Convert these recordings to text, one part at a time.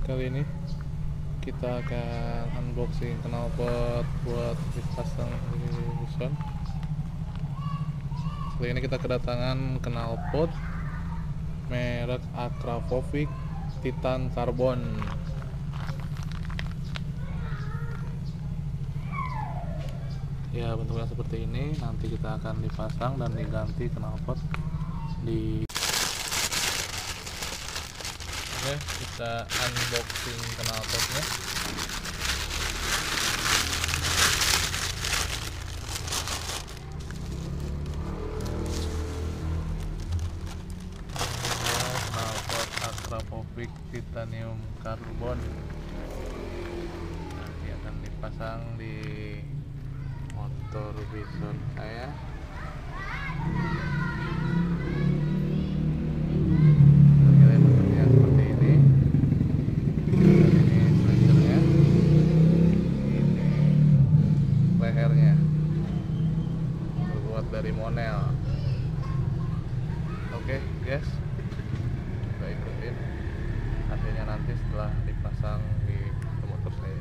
Kali ini kita akan unboxing knalpot buat dipasang di Bison. Kali ini kita kedatangan knalpot merek Akrapovic Titan Carbon. Ya, bentuknya seperti ini. Nanti kita akan dipasang dan diganti knalpot di. Oke, kita unboxing knalpotnya. Knalpot Akrapovic Titanium Carbon nanti akan dipasang di motor Bison saya. Dari Monel. Oke, guys, kita ikutin hasilnya nanti setelah dipasang di motor saya.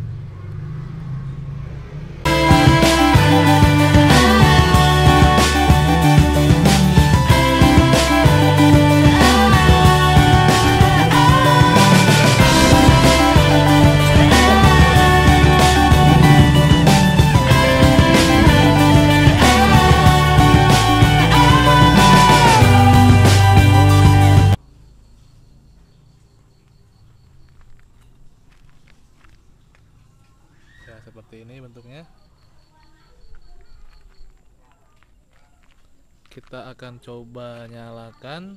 Ya, seperti ini bentuknya. Kita akan coba nyalakan.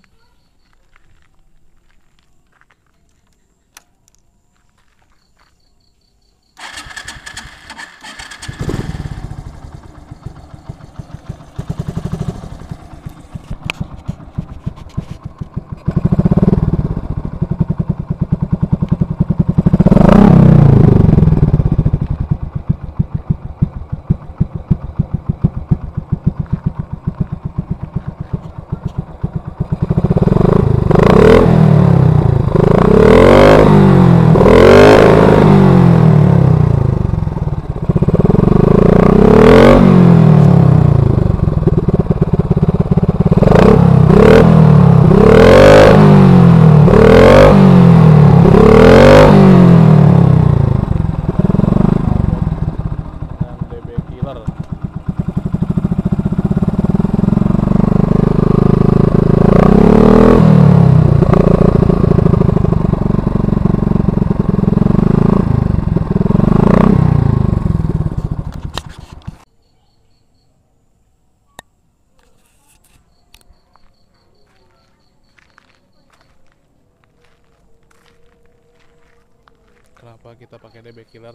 Kenapa kita pakai DB killer?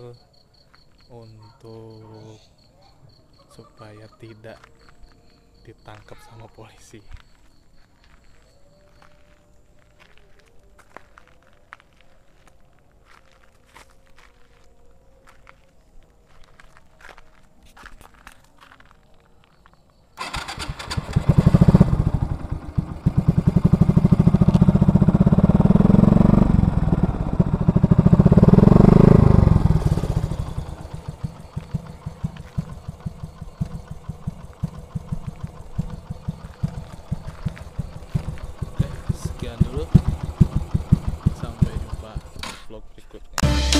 Untuk supaya tidak ditangkap sama polisi. Sekian dulu, sampai jumpa vlog berikutnya.